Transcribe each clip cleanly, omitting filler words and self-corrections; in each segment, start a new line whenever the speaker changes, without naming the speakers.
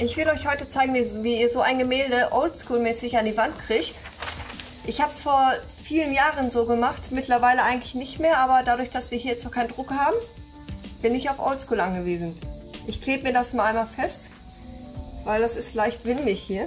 Ich will euch heute zeigen, wie ihr so ein Gemälde oldschool-mäßig an die Wand kriegt. Ich habe es vor vielen Jahren so gemacht, mittlerweile eigentlich nicht mehr, aber dadurch, dass wir hier jetzt noch keinen Druck haben, bin ich auf Oldschool angewiesen. Ich klebe mir das mal einmal fest, weil das ist leicht windig hier.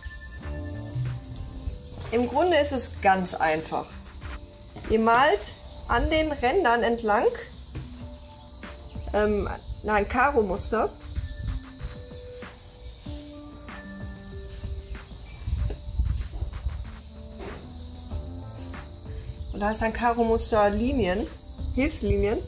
Im Grunde ist es ganz einfach. Ihr malt an den Rändern entlang ein Karo-Muster. Und da ist ein Karo-Muster Linien, Hilfslinien.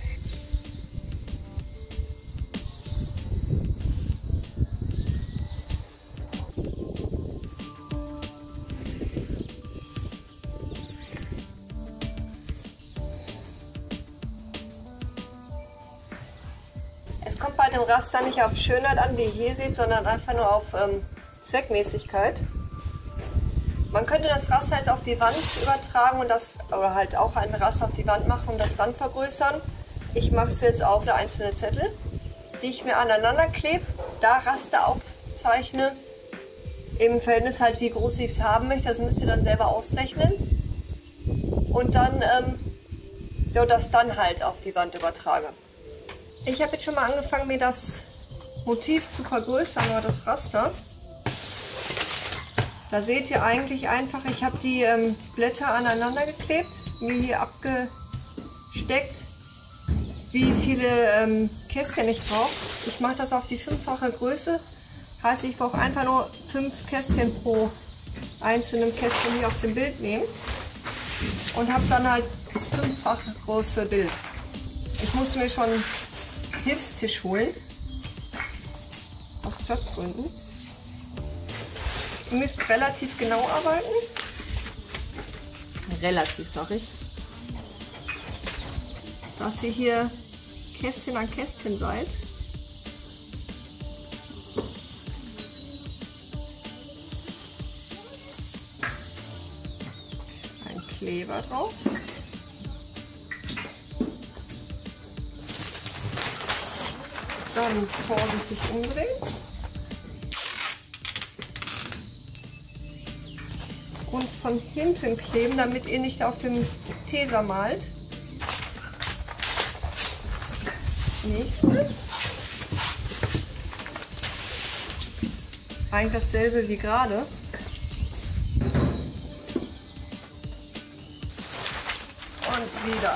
Es kommt bei dem Raster nicht auf Schönheit an, wie ihr hier seht, sondern einfach nur auf Zweckmäßigkeit. Man könnte das Raster jetzt auf die Wand übertragen und das, oder halt auch ein Raster auf die Wand machen und das dann vergrößern. Ich mache es jetzt auf einzelne Zettel, die ich mir aneinander klebe, da Raster aufzeichne, im Verhältnis halt wie groß ich es haben möchte, das müsst ihr dann selber ausrechnen. Und dann das dann halt auf die Wand übertrage. Ich habe jetzt schon mal angefangen, mir das Motiv zu vergrößern, oder das Raster. Da seht ihr eigentlich einfach, ich habe die Blätter aneinander geklebt, mir hier abgesteckt, wie viele Kästchen ich brauche. Ich mache das auf die 5-fache Größe, heißt ich brauche einfach nur 5 Kästchen pro einzelnen Kästchen hier auf dem Bild nehmen und habe dann halt das 5-fache große Bild. Ich muss mir schon einen Hilfstisch holen, aus Platzgründen. Ihr müsst relativ genau arbeiten. Relativ, sag ich. Dass ihr hier Kästchen an Kästchen seid. Ein Kleber drauf. Dann vorsichtig umdrehen. Und von hinten kleben, damit ihr nicht auf dem Teser malt. Nächste. Eigentlich dasselbe wie gerade. Und wieder.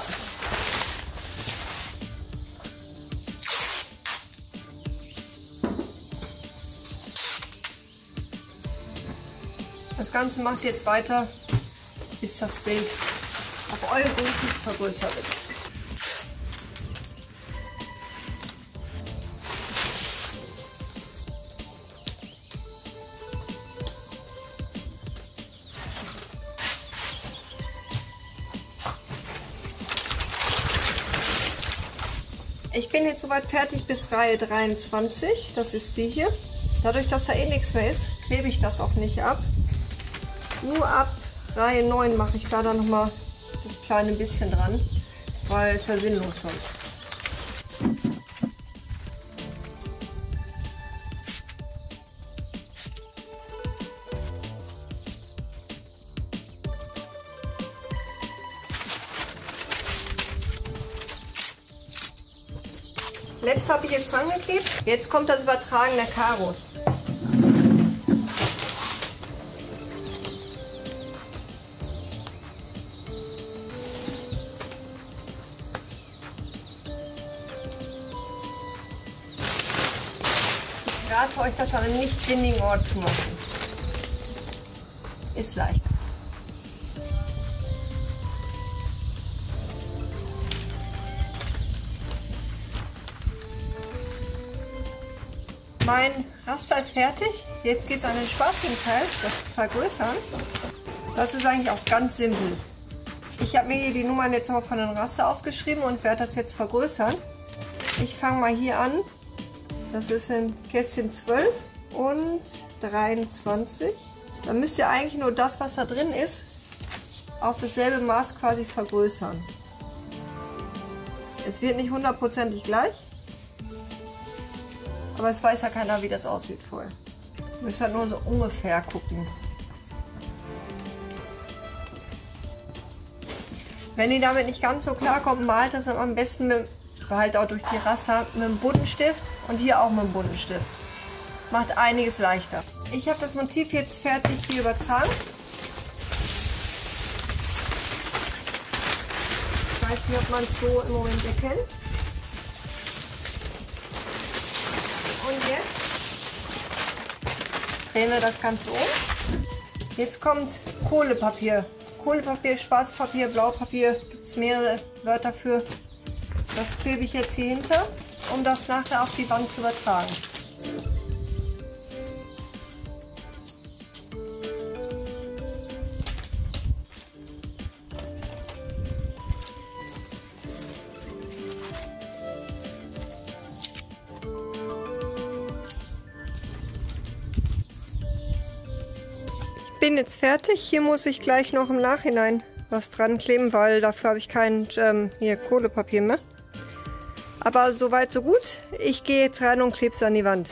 Das Ganze macht jetzt weiter, bis das Bild auf eure Größe vergrößert ist. Ich bin jetzt soweit fertig bis Reihe 23, das ist die hier. Dadurch, dass da eh nichts mehr ist, klebe ich das auch nicht ab. Nur ab Reihe 9 mache ich da dann nochmal das kleine bisschen dran, weil es ja sinnlos sonst. Letztes habe ich jetzt dran geklebt. Jetzt kommt das Übertragen der Karos. Ich rate euch, das an einem nicht windigen Ort zu machen. Ist leicht. Mein Raster ist fertig. Jetzt geht es an den schwarzen Teil, das Vergrößern. Das ist eigentlich auch ganz simpel. Ich habe mir hier die Nummern jetzt mal von dem Raster aufgeschrieben und werde das jetzt vergrößern. Ich fange mal hier an. Das ist in Kästchen 12 und 23. Dann müsst ihr eigentlich nur das, was da drin ist, auf dasselbe Maß quasi vergrößern. Es wird nicht hundertprozentig gleich, Aber es weiß ja keiner, wie das aussieht vorher. Du musst halt nur so ungefähr gucken. Wenn ihr damit nicht ganz so klarkommt, malt das am besten mit, halt auch durch die Raster, mit dem Bunsenstift und hier auch mit dem Bunsenstift. Macht einiges leichter. Ich habe das Motiv jetzt fertig hier übertragen. Ich weiß nicht, ob man es so im Moment erkennt. Und jetzt drehen wir das Ganze um. Jetzt kommt Kohlepapier. Kohlepapier, Schwarzpapier, Blaupapier, gibt es mehrere Wörter für. Das klebe ich jetzt hier hinter, um das nachher auf die Wand zu übertragen. Ich bin jetzt fertig. Hier muss ich gleich noch im Nachhinein was dran kleben, weil dafür habe ich kein hier Kohlepapier mehr. Aber soweit so gut. Ich gehe jetzt rein und klebe es an die Wand.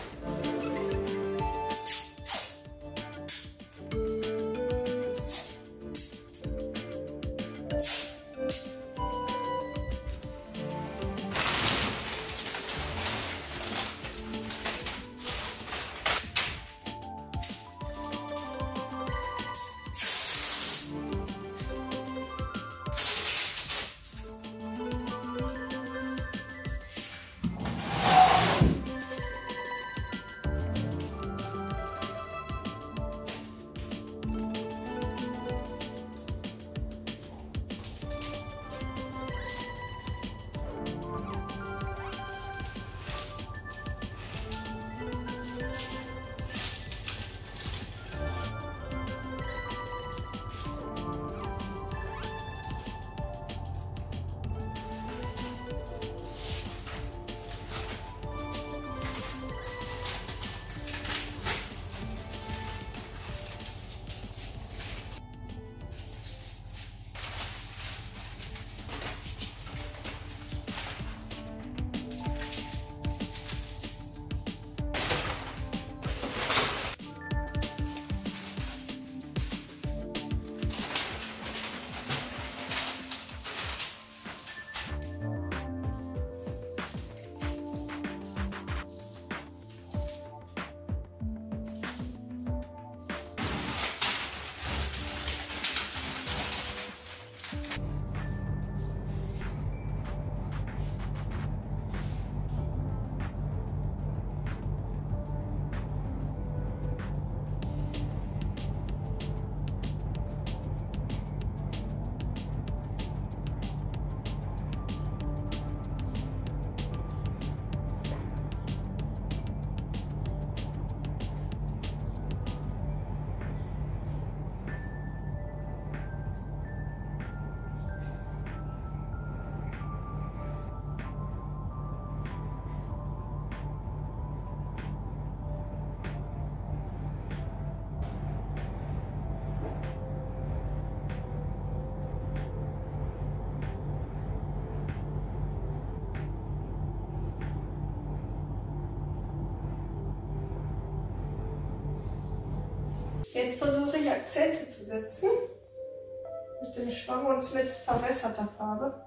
Jetzt versuche ich Akzente zu setzen mit dem Schwamm und mit verwässerter Farbe.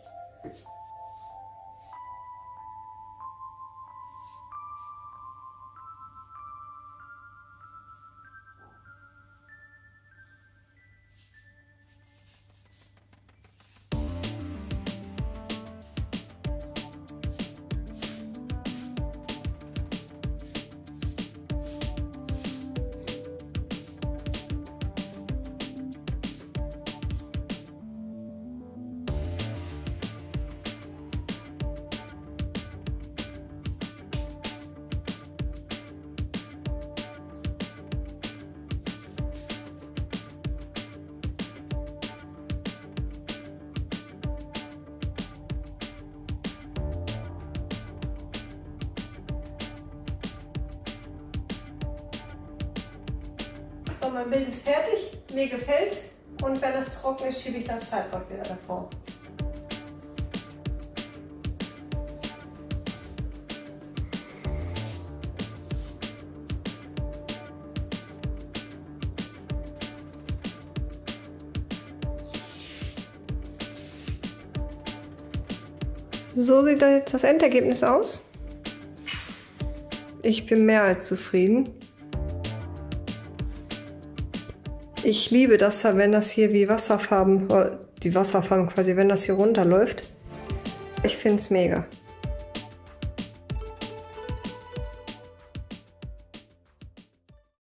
So, mein Bild ist fertig, mir gefällt's und wenn es trocken ist, schiebe ich das Zeitblock wieder davor. So sieht jetzt das Endergebnis aus. Ich bin mehr als zufrieden. Ich liebe das, wenn das hier wie Wasserfarben, die Wasserfarben quasi, wenn das hier runterläuft. Ich finde es mega.